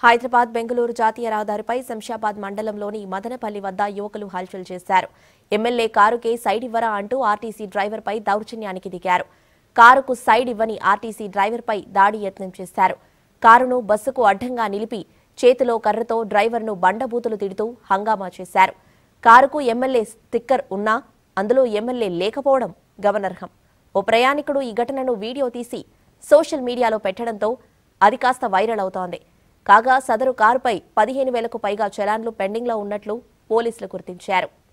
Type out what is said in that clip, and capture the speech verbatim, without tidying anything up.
హైదరాబాద్ బెంగళూరు జాతీయ రహదారిపై శంషాబాద్ మండలంలోని మదనపల్లి వద్ద యువకులు హల్చల్ చేశారు. ఎమ్మెల్యే కారుకే సైడ్ ఇవ్వరా అంటూ ఆర్టీసీ డ్రైవర్పై దౌర్జన్యానికి దిగారు. కారుకు సైడ్ ఇవ్వని ఆర్టీసీ డ్రైవర్పై దాడి యత్నం చేశారు. కారును బస్సుకు అడ్డంగా నిలిపి చేతిలో కర్రతో డ్రైవర్ను బండబూతులు తిడుతూ హంగామా చేశారు. కారుకు ఎమ్మెల్యే స్టిక్కర్ ఉన్నా అందులో ఎమ్మెల్యే లేకపోవడం గమనార్హం. ఓ ప్రయాణికుడు ఈ ఘటనను వీడియో తీసి సోషల్ మీడియాలో పెట్టడంతో అది కాస్త వైరల్ అవుతోంది. కాగా సదరు కారుపై పదిహేను వేలకు పైగా చలాన్లు పెండింగ్లో ఉన్నట్లు పోలీసులు గుర్తించారు.